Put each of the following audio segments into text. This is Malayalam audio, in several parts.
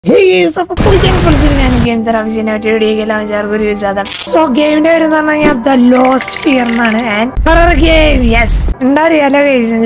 Hey, so game so game the Lost Sphere and horror game, yes. And I realize and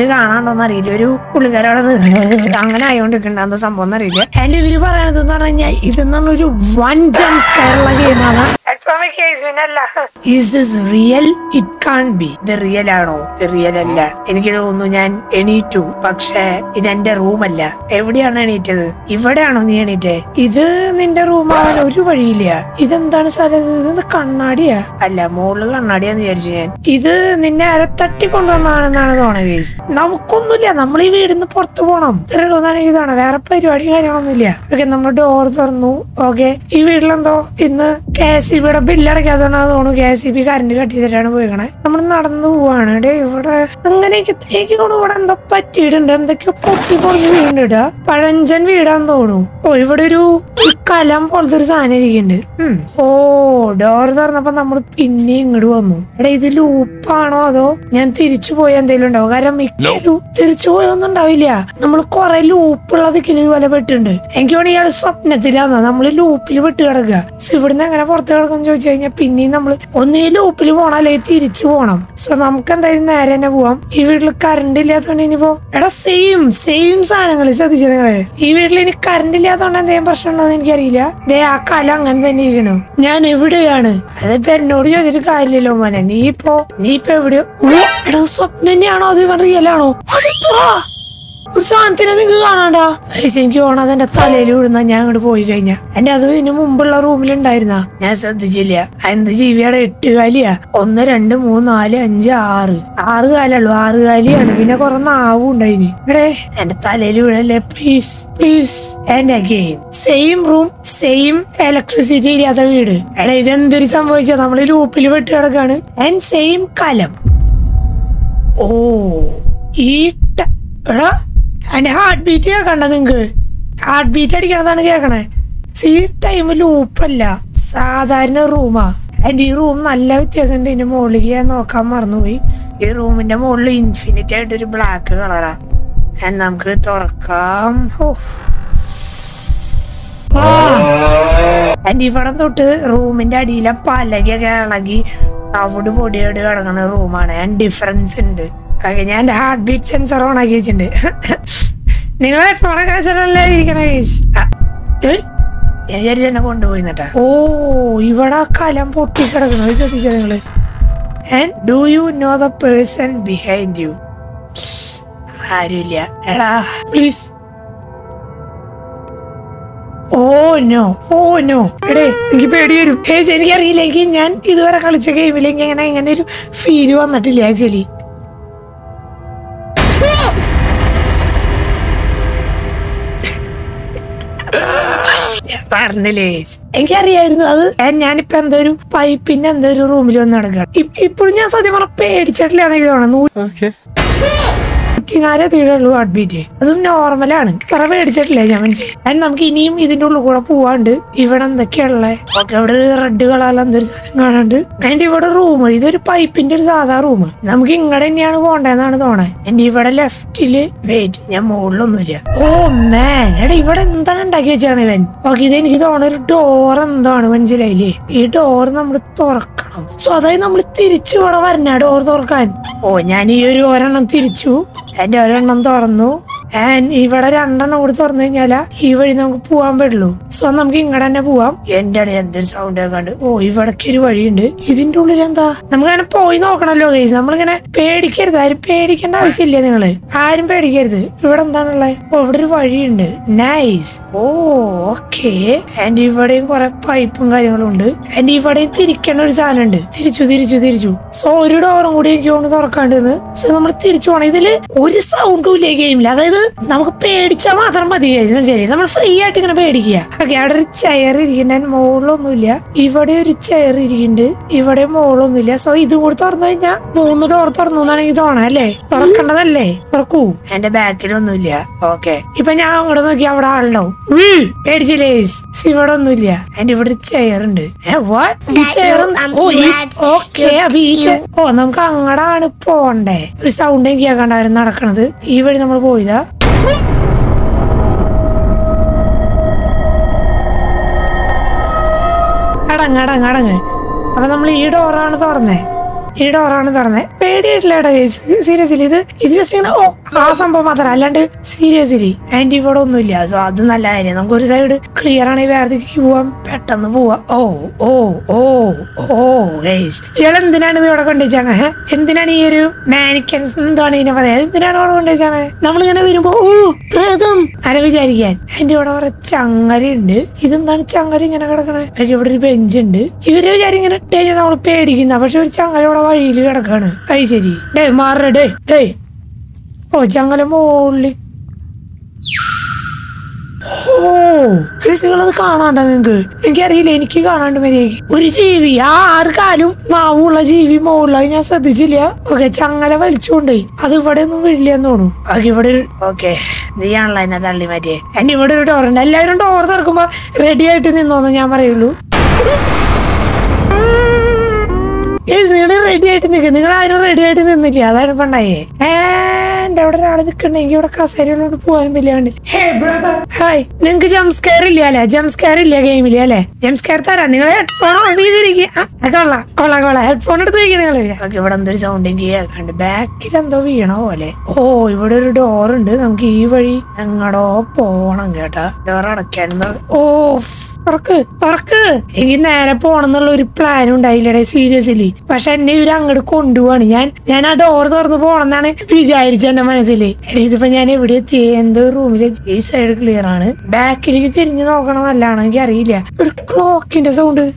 one jump scare game. Is this real? It can't be. The real ano, the real alla. Any two, Paksha, it and the room alla. Every ananita. If I don't need it, either in the room or Urilia. Either than the Kanadia, alla more Kanadia and the Virgin. Either Nina 30 condonanas. Now Kundulia, Namli wait in the Portobonum. There are no where a period on the Lia. Again, number doors or no, okay. Evidlando in the case. But a billiard gather on a gas if you can't get it. I'm not on the one day. I'm going to take you on the petty and then the cupoti for the window. Paranjan we don't know. Oh, if I do Kalam for the sign again. Oh, doors are not a pinning room. Ready the loop, Pano, Yanti and they don't have a make you. Tircho on the Davilia. Namakora loop, pull the killing elevator. And you only had a sop netilana, namely loop, pivot to a Sivana. Pinning number only loop on so Namkan in the arena boom. If it look currently at a same sign is the even currently on the person in Garilla. They are Kalang and then you know. Yan every day. I bet no use Kailoman and Nipo video. What a sop Niniano, the Real. Something I think you are another Talilu and the young boy and other in a Mumbala room in Dirna. Yes, the Gilia and the Givia Tigalia on the random moon Ali and Jar Argala Argali and Vinacorana wound and Talilu, please, and again. Same room, same electricity the other video. And then there is some voice of Amalu pivot and same column. Oh, eat. And heartbeat here, heartbeat at see time loopella, Sadarna Roma, and the room I left us in a molly and no camarnui, a room in the molly infinite black color, and I'm good or calm. And if I don't room in the Dila Palagi, I would have put a room and difference in the. And heartbeat sensor on a gauge in it. Never for a guys. Oh, you were a column put ticket. And do you know the person behind you? Arulia, please. Oh no. Hey, any relating and either a culture game and feel you on the till actually. Parnellis. And carry another and Yanipanda pipe in and the room. If Punya saw them on a paid chatly. Okay. Lord BT. That's normal. And I'm getting him to look up one even on the kettle. Okay, and he got a room, either a pipe in the other room. I'm getting a wand and he got a left till wait, oh man, and he got a luggage event. Okay, then he got a door and the one Zilly. Door number Tork. So I know Tirichu or Nado or Torkan. Oh, Yanni, you are an Tirichu. And I don't know. And if I don't know what Tornella, he will in Puam Bedlu. So I'm getting a Puam, ended and there's sound again. Oh, if I kill in it, he's into Lenda. I'm going to point no canalogies. I'm going to pay the care that pay can I see Lenny. I'm paid together. You don't know like over in it. Nice. Oh, okay. And if I didn't got a pipe and if I didn't think cannot sound Tirichu. So you don't want to go to the country. So I'm a Tirichu. What is sound to a game? Now paid Chamata, I'm free at a bed here. I got a chair and more on Nulia. If I did a chair in it, if I did more on Nulia, so you would turn the moon or Tornona lay, or another lay, or coo, and a bag on Nulia. Okay. If I now go to give out no. We, Edgilays, see what on Nulia, and if it's chair and what? Oh, okay, a beach. Oh, Namkanga and a pond. Sounding Yagan, even number boy. അടങ്ങ്. അപ്പൊ നമ്മൾ ഈ ഡോറാണ് തുറന്നേ. പേടിയായിട്ടില്ല സീരിയസ്ലി. ഇത് ജസ്റ്റ് ഇങ്ങനെ ആ സംഭവം മാത്രം, അല്ലാണ്ട് സീരിയസ്ലി ആന്റി ഇവിടെ ഒന്നുമില്ല. സോ അത് നല്ല കാര്യം. നമുക്ക് ഒരു സൈഡ് ക്ലിയർ ആണെങ്കിൽ വേറെ പോവാം, പെട്ടെന്ന് പോവാം. ഇയാൾ എന്തിനാണ് ഇത് ഇവിടെ കൊണ്ടുവച്ചാണ്? എന്തിനാണ് ഈ ഒരു മാനിക്കൻസ് എന്താണ് ഇതിനെ പറയാ, എന്തിനാണ് ഇവിടെ കൊണ്ടുവച്ചാണ്? നമ്മളിങ്ങനെ വരുമ്പോ പ്രേതം ആരെ വിചാരിക്കാൻ. ആന്റി ഇവിടെ കുറെ ചങ്ങലുണ്ട്. ഇതെന്താണ് ചങ്ങല ഇങ്ങനെ കിടക്കണേ? ഇവിടെ ഒരു ബെഞ്ച് ഉണ്ട്. ഇവര് വിചാരം ഇങ്ങനെ ഇട്ട് കഴിഞ്ഞാൽ നമ്മൾ പേടിക്കുന്ന, പക്ഷെ ഒരു ചങ്ങല ഇവിടെ വഴിയിൽ കിടക്കാണ്. അത് ശരി. മാറ ചങ്ങല മോളിൽ. അത് കാണാണ്ട നിങ്ങക്ക്? എനിക്കറിയില്ല, എനിക്ക് കാണാണ്ട് മര്യാദക്ക്. ഒരു ജീവി, ആറ് കാലും നാവുള്ള ജീവി മോളിലായി, ഞാൻ ശ്രദ്ധിച്ചില്ല. ഓക്കെ, ചങ്ങല വലിച്ചുകൊണ്ടേ അത് ഇവിടെ ഒന്നും വീഴില്ലെന്ന് തോന്നുന്നു. ഓക്കെ, ഇവിടെ ഓക്കെ നീയാണല്ലോ എന്നെ തള്ളി മാറ്റിയേ. എന്നെ ഇവിടെ ഒരു ഡോറുണ്ട്. എല്ലാവരും ഡോർ തുറക്കുമ്പോ റെഡി ആയിട്ട് നിന്നോന്ന് ഞാൻ പറയുള്ളൂ. നിങ്ങൾ റെഡി ആയിട്ട് നിൽക്കുക. നിങ്ങൾ ആരും റെഡി ആയിട്ട് നിന്നില്ല, അതാണ് ഇപ്പൊ ഉണ്ടായേ. എന്റെ അവിടെ ഒരാള് നിക്കണ്ടെങ്കിൽ ഇവിടെ കസേരയിലോട്ട് പോകാനും വലിയ കണ്ടില്ല. ഹായ്, നിങ്ങക്ക് ജംസ്കെയർ ഇല്ല അല്ലെ? ജംസ്കെയർ ഇല്ല ഗെയിമില് അല്ലെ? ജംസ്കെയർ തരാം. നിങ്ങൾ ഹെഡ്ഫോൺ ഓൺ ചെയ്തിരിക്കുക. കൊള്ളാം ഹെഡ്ഫോൺ എടുത്ത് വയ്ക്കുക നിങ്ങള്. ഇവിടെ എന്തൊരു സൗണ്ട് എനിക്ക് കേൾക്കാണ്ട്. ബാക്കിൽ എന്തോ വീണ പോലെ. ഇവിടെ ഒരു ഡോർ ഉണ്ട്. നമുക്ക് ഈ വഴി എങ്ങടോ പോണം കേട്ടാ. ഡോർ അടയ്ക്കാൻ. തുറക്ക്. എനിക്ക് നേരെ പോണെന്നുള്ള ഒരു പ്ലാൻ ഉണ്ടായില്ലേ സീരിയസ്ലി. പക്ഷെ എന്നെ ഇവര് അങ്ങോട്ട് കൊണ്ടുപോവാണ്. ഞാൻ ആ ഡോർ തുറന്ന് പോണെന്നാണ് വിചാരിച്ചത് എന്റെ മനസ്സില്. ഇതിപ്പോ ഞാൻ എവിടെ എത്തി? എന്തോ റൂമില് ഈ സൈഡ് ക്ലിയർ ആണ്. ബാക്കിലേക്ക് തിരിഞ്ഞു നോക്കണം നല്ലതാണ്. എനിക്ക് അറിയില്ല. ഒരു ക്ലോക്കിന്റെ സൗണ്ട്.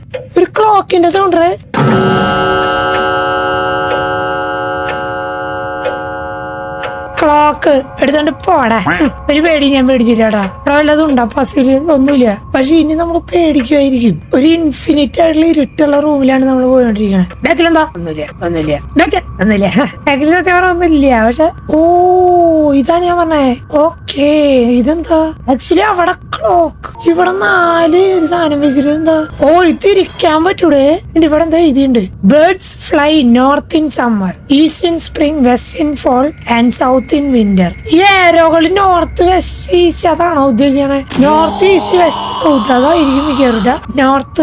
ക്ലോക്ക് എടുത്തോണ്ട് പോടാ. ഒരു പേടി ഞാൻ പേടിച്ചില്ലാടാ. ഇവിടെ വല്ലതും ഉണ്ടാ? പസില് ഒന്നുമില്ല. പക്ഷെ ഇനി നമ്മൾ പേടിക്കുമായിരിക്കും. ഒരു ഇൻഫിനിറ്റ് ആയിട്ടുള്ള ഇരുട്ടുള്ള റൂമിലാണ് നമ്മൾ പോയോണ്ടിരിക്കണത്. ബാക്കിലെന്താ? ഒന്നുമില്ല. ബാക്കിൽ സത്യം പറഞ്ഞ ഒന്നുമില്ല. പക്ഷെ ഇതാണ് ഞാൻ പറഞ്ഞേ. ഓക്കെ, ഇതെന്താ ആക്ച്വലി അവിടെ ക്ലോക്ക്. ഇവിടെ 4 ഒരു സാധനം വെച്ചിട്ട് എന്താ? ഇതിരിക്കാൻ പറ്റൂടെ? ഇവിടെ എന്താ എഴുതിയുണ്ട്? Birds fly north in summer, east in spring, west in fall and south in winter. ഈ ഏരോകള് നോർത്ത് വെസ്റ്റ് ഈസ്റ്റ് അതാണോ ഉദ്ദേശിക്കണേ? നോർത്ത് ഈസ്റ്റ് വെസ്റ്റ് സൗത്ത് അതായിരിക്കും മിക്കവാറും. North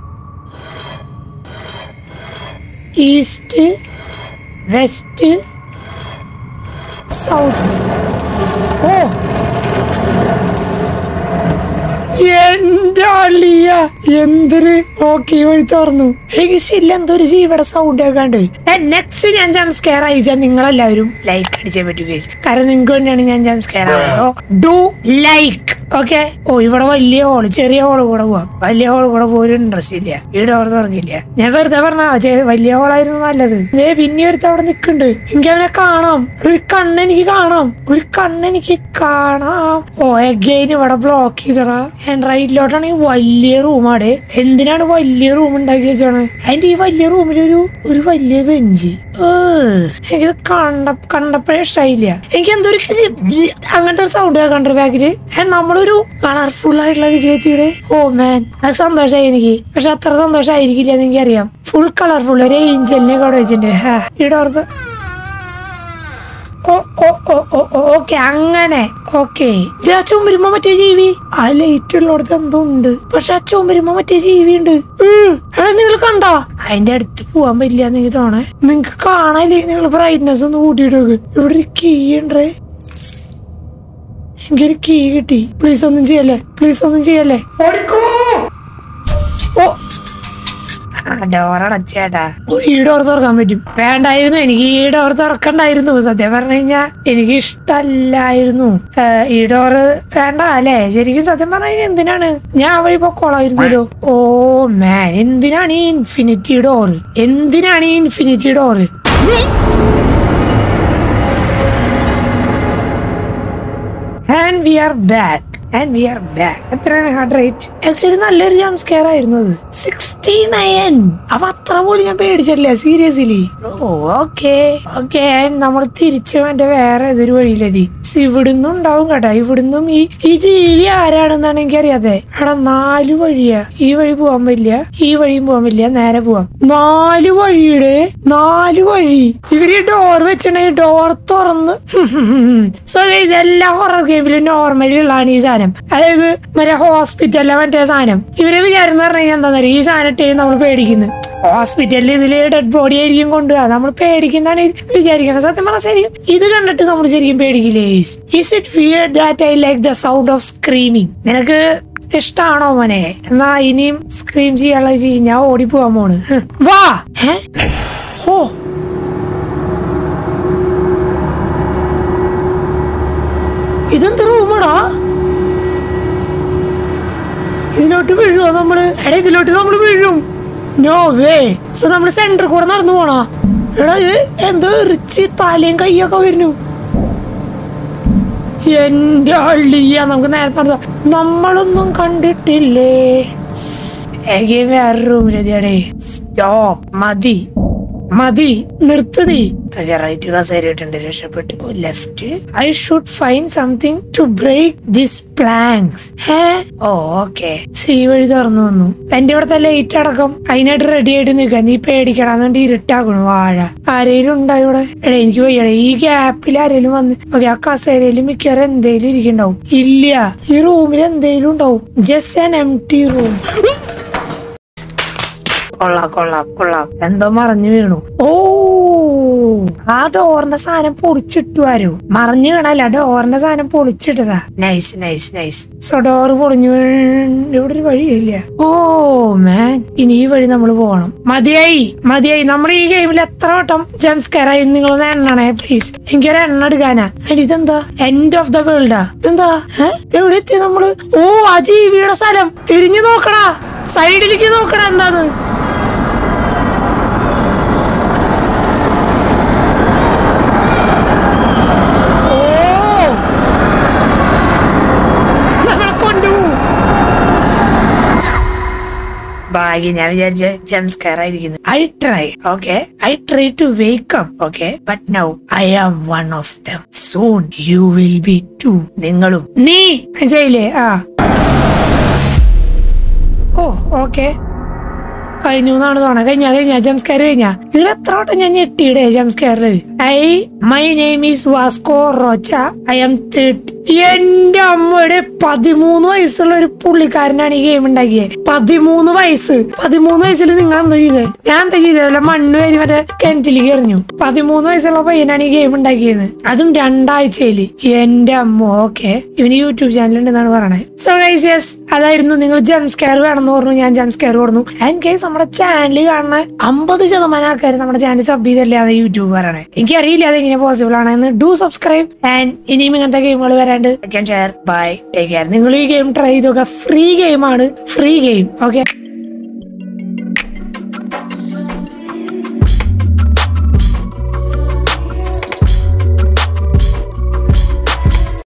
east west south. എന്റെ അളിയ എന്തൊരു. ഓക്കെ, വഴി തുറന്നു. എനിക്ക് ശരില്ല എന്തൊരു ജീവിയുടെ സൗണ്ട് കേൾക്കാണ്ട്. നെക്സ്റ്റ് ഞാൻ ജംസ്കെയർ അയച്ചാൽ നിങ്ങളെല്ലാവരും ലൈക്ക് അടിച്ചേ പറ്റൂ ഗൈസ്. കാരണം നിങ്ങൾക്ക് വേണ്ടിയാണ് ഞാൻ ജംസ്കെയർ ആയത്. So do like. ഓക്കെ. ഇവിടെ വലിയ ഹോള്, ചെറിയ ഹോള് കൂടെ പോവാം. വലിയ ഹോള് കൂടെ പോലും ഇൻട്രസ്റ്റ് ഇല്ല. ഈ ഡോർ തുറക്കില്ല. ഞാൻ വെറുതെ പറഞ്ഞ വലിയ ഹോളായിരുന്നു നല്ലത്. പിന്നെ ഒരുത്ത അവിടെ നിൽക്കുന്നുണ്ട്. എനിക്ക് അവനെ കാണാം. ഒരു കണ്ണെനിക്ക് കാണാം. എഗെയിൻ ഇവിടെ ബ്ലോക്ക് ചെയ്തടാ. റൈറ്റിലോട്ടാണെങ്കിൽ വലിയ റൂമാടെ. എന്തിനാണ് വലിയ റൂം ഉണ്ടാക്കി വെച്ചാണ്? അതിന്റെ ഈ വലിയ റൂമിൽ ഒരു വലിയ ബെഞ്ച്. എനിക്കിത് കണ്ടപ്പോഴേ ഇഷ്ടമായില്ല. എനിക്ക് എന്തൊരു അങ്ങനത്തെ ഒരു സൗണ്ട് കേൾക്കണ്ട ബാക്കില്. നമ്മളൊരു കളർഫുൾ ആയിട്ടുള്ള ദിക്കിലെത്തിയുടെ. മാൻ, അത് സന്തോഷമായി എനിക്ക്. പക്ഷെ അത്ര സന്തോഷമായിരിക്കില്ല എന്ന് എനിക്കറിയാം. ഫുൾ കളർഫുൾ ഒരു ഏഞ്ചലിനെ അവിടെ വെച്ചിട്ടുണ്ട്. ഇവിടെ ഓർത്ത് ഓക്കെ അങ്ങനെ. ഓക്കെ, ആ ചുമരുമ്പോ മറ്റേ ജീവി. ആ ലൈറ്റ് ഉള്ളടത്ത് എന്തോ ഉണ്ട്. പക്ഷെ ആ ചുമരുമ്പോ മറ്റേ ജീവി ഉണ്ട്. നിങ്ങൾ കണ്ടോ? അതിന്റെ അടുത്ത് പോവാൻ പറ്റില്ല എന്ന് എനിക്ക് തോന്നേ. നിങ്ങക്ക് കാണാല്ലേ? നിങ്ങൾ ബ്രൈറ്റ്നെസ് ഒന്ന് കൂട്ടിയിട്ടൊക്കെ. ഇവിടെ ഒരു കീ ഉണ്ട്. എനിക്കൊരു കീ കിട്ടി. പ്ലീസ് ഒന്നും ചെയ്യല്ലേ. ഡോർ അടച്ചേട്ടാ. ഈ ഡോർ തുറക്കാൻ പറ്റും? വേണ്ടായിരുന്നു. എനിക്ക് ഈ ഡോർ തുറക്കണ്ടായിരുന്നു. സത്യം പറഞ്ഞു കഴിഞ്ഞാ എനിക്ക് ഇഷ്ടല്ലായിരുന്നു ഈ ഡോറ്. വേണ്ട അല്ലേ? ശരിക്കും സത്യം പറഞ്ഞു കഴിഞ്ഞാൽ എന്തിനാണ് ഞാൻ വഴി പൊക്കോളായിരുന്നല്ലോ. മാൻ, എന്തിനാണ് ഈ infinity door? And we are back. എത്രയാണ് ഹാർട്ട് റേറ്റ്? ആക്ച്വലി നല്ലൊരു ജംസ്കെയർ ആയിരുന്നു അത്. 69. അപ്പൊ അത്ര പോലും ഞാൻ പേടിച്ചിട്ടില്ല സീരിയസ്ലി. ഓക്കെ നമ്മൾ തിരിച്ചു എന്റെ വേറെ ഏതൊരു വഴിയിലെത്തി. ഇവിടുന്നും ഉണ്ടാവും കേട്ടാ. ഇവിടുന്നും ഈ ജീവി ആരാണെന്നാണ് എനിക്കറിയാതെ. എടാ 4 വഴിയാ. ഈ വഴി പോവാൻ പറ്റില്ല, ഈ വഴിയും പോവാൻ പറ്റില്ല. നേരെ പോവാം. 4 വഴി. ഇവര് ഡോർ വെച്ചിട്ടുണ്ടെങ്കിൽ ഡോർ തുറന്ന്. സോ എല്ലാ ഹൊറർ ഗെയിമിലും നോർമലി ഉള്ളതാണ് ഈ സാധനം. സാധനം, അതായത് മറ്റേ ഹോസ്പിറ്റലിലെ മറ്റേ സാധനം. ഇവരെ വിചാരം എന്ന് പറഞ്ഞു കഴിഞ്ഞാൽ എന്താ ഈ സാധനം ഇട്ടേ നമ്മൾ പേടിക്കുന്നു. ഹോസ്പിറ്റലിൽ ഇതില് ഡെഡ് ബോഡി ആയിരിക്കും കൊണ്ടുപോകാം, നമ്മൾ പേടിക്കുന്നതാണ് വിചാരിക്കുന്നത്. സത്യം പറഞ്ഞാൽ ശരിക്കും ഇത് കണ്ടിട്ട് നമ്മൾ ശരിക്കും പേടിക്കില്ലേ? Is it weird that I like the sound of screaming? നിനക്ക് ഇഷ്ടാണോ മോനെ? എന്നാ ഇനിയും സ്ക്രീം ചെയ്യാനുള്ള ഞാൻ ഓടിപ്പോവാൻ പോണ്. വാ. ഓ ഇതെന്ത് റൂമാടാ? ഇതിലോട്ട് വീഴുവോ നമ്മള്? എടാ ഇതിലോട്ട് നമ്മള് വീഴും. No way. സോ നമ്മള് സെന്റർ കൂടെ നടന്നു പോണോ? എടാ എന്തോ റിച്ച് തലയും കയ്യൊക്കെ വരുന്നു. എന്റെ അള്ളിയ നമുക്ക് നേരത്തെ നടത്താം. നമ്മളൊന്നും കണ്ടിട്ടില്ലേ? വേറെ റൂമിലെത്തിയാടേ. സ്റ്റോപ്പ്. മതി മതി നിർത്ത് നീ. റൈറ്റ് കസേരയിട്ടുണ്ട്, രക്ഷപ്പെട്ടു. Left. I should find something to break this planks. Okay. ഈ വഴി തുറന്നു വന്നു. എന്റെ ഇവിടത്തെ ലൈറ്റ് അടക്കം അതിനായിട്ട് റെഡി ആയിട്ട് നിൽക്കുക. നീ പേടിക്കണം, അതുകൊണ്ട് ഇരുട്ടാക്കണു. വാഴ ആരേലും ഉണ്ടോ ഇവിടെ? എടാ എനിക്ക് പോയടേ. ഈ ഗ്യാപ്പിൽ ആരേലും വന്ന് ഓക്കെ ആ കസേരയിലും മിക്കവാറും എന്തേലും ഇരിക്കണ്ടാവും. ഇല്ല, ഈ റൂമിൽ എന്തേലും ഉണ്ടാവും. Just an empty room. കൊള്ളാം കൊള്ളാം കൊള്ളാം. എന്തോ മറിഞ്ഞു വീണു. ഓ ആ ഡോറിന്റെ സാധനം പൊളിച്ചിട്ടു ആരോ. മറിഞ്ഞു വീണല്ല, ഡോറിന്റെ സാധനം പൊളിച്ചിട്ടതാ. Nice nice nice. So door പൊളിഞ്ഞു. ഇവിടെ ഒരു വഴിയില്ല. ഓ മാൻ, ഇനി ഈ വഴി നമ്മൾ പോകണം. മതിയായി മതിയായി. നമ്മൾ ഈ ഗെയിമിൽ എത്ര വട്ടം ജംപ് സ്കെയർ ആയി നിങ്ങളൊന്ന് എണ്ണണേ പ്ലീസ്. എനിക്കൊരു എണ്ണ എടുക്കാനാ. ഇതെന്താ? എൻഡ് ഓഫ് ദ വേൾഡാ? ഇതെന്താ? എവിടെ എത്തി നമ്മള്? ഓ ആ ജീവിയുടെ സ്ഥലം. തിരിഞ്ഞു നോക്കടാ, സൈഡിലേക്ക് നോക്കടാ. എന്താന്ന്? ഭാഗ്യം, ഞാൻ വിചാരിച്ച ജംപ് സ്കെയർ ആയിരിക്കുന്നു. I try to wake up, okay, but now I am one of them. Soon you will be too. നിങ്ങളും. നീ മനസ്സിലായില്ലേ? ഓ ഓക്കെ, കഴിഞ്ഞു എന്നാണ് തോന്നുന്നത്. കഴിഞ്ഞ ജംപ് സ്കെയർ കഴിഞ്ഞ. ഇതിൽ എത്ര വട്ടം ഞാൻ ഞെട്ടിയിടേ ജംപ് സ്കെയറിൽ. My name is Vasco Rocha. I am 30. എന്റെ അമ്മയുടെ 13 വയസ്സുള്ള ഒരു പുള്ളിക്കാരനാണ് ഈ ഗെയിം ഉണ്ടാക്കിയത്. 13 വയസ്സ്. 13 വയസ്സിൽ നിങ്ങൾ എന്താ ചെയ്തത്? ഞാൻ എന്താ ചെയ്തല്ല, മണ്ണ് വരി മറ്റേ കിണറ്റിലേക്ക് എറിഞ്ഞു. 13 വയസ്സുള്ള പയ്യനാണ് ഈ ഗെയിം ഉണ്ടാക്കിയത്, അതും 2 ആഴ്ചയില്. എന്റെ അമ്മ. ഓക്കെ, ഇവന് യൂട്യൂബ് ചാനൽ ഉണ്ടെന്നാണ് പറയണത്. സോ ഗൈസ്, യെസ്, അതായിരുന്നു. നിങ്ങൾ ജംപ് സ്കെയർ വേണമെന്ന് പറഞ്ഞു, ഞാൻ ജംപ് സ്കെയർ കൊടുന്നു. ആൻഡ് ഗൈസ്, നമ്മുടെ ചാനൽ കാണുന്ന 50% ആൾക്കാർ നമ്മുടെ ചാനൽ സബ് ചെയ്തല്ലേ അത് യൂട്യൂബ് പറയണേ. എനിക്കറിയില്ല അതെങ്ങനെ പോസിബിൾ ആണെന്ന്. Do subscribe. ആൻഡ് ഇനിയും ഇങ്ങനത്തെ ഗെയിമുകൾ വരാണ്ട് ഷെയർ. By, take care. നിങ്ങൾ ഈ ഗെയിം ട്രൈ ചെയ്തൊക്കെ. ഫ്രീ ഗെയിമാണ്, ഫ്രീ ഗെയിം. ഓക്കെ.